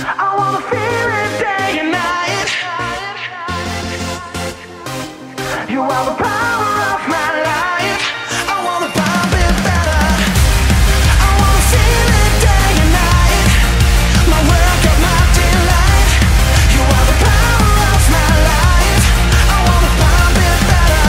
I wanna feel it day and night. You are the power of my life. I wanna pump it better. I wanna feel it day and night. My work of my delight. You are the power of my life. I wanna pump it better.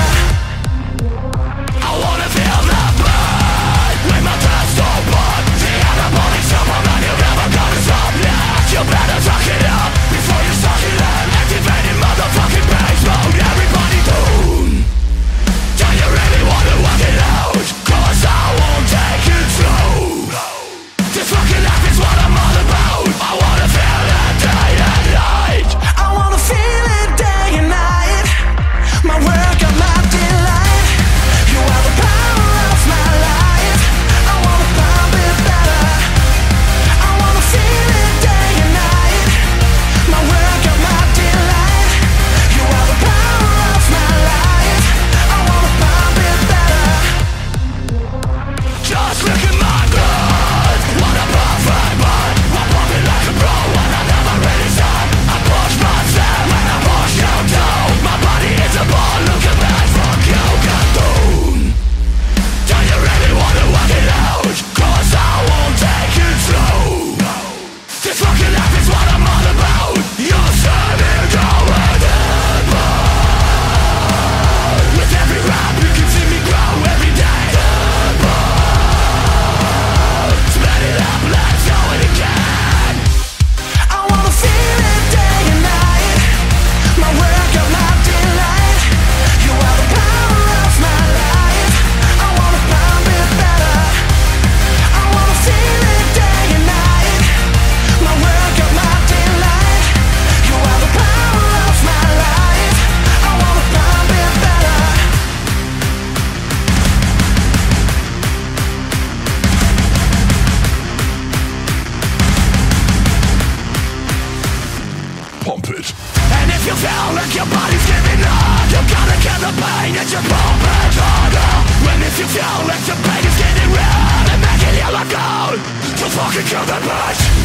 I wanna feel the blood with my chest open. The anabolic supplement, you're never gonna stop now. You better suck it up before you suck it up. Activating motherfucking bass mode. Everybody tune. Do you really wanna work it out? 'Cause I won't take it slow. This fucking life is what I'm all about. I wanna feel it day and night. I wanna feel it day and night. My work of my delight. You are the power of my life. I wanna pump it better. I wanna feel it day and night. My work of my delight. You are the power of my life. I wanna pump it better. Just look at my blood. What a perfect blood. I'm pumping like a pro and I never really stop. I push myself and I push you down. My body is a ball, look at me, fuck you, cartoon. Do you really wanna work it out? 'Cause I won't take it slow. This fucking life is what I'm all about. You're standing down with it, but with every rap you can see me grow every day. Split it up, let's do it again. I wanna feel it day and night. My work of my delight. You are the power of my life. I wanna pump it better. I wanna feel it day and night. My work of my delight. You are the power of my life. I wanna pump it better. Pump it. And if you feel like your body's giving up, you gotta get the pain and you pump it harder. And if you feel like the pain is getting real and making you look out, to fucking kill that bitch.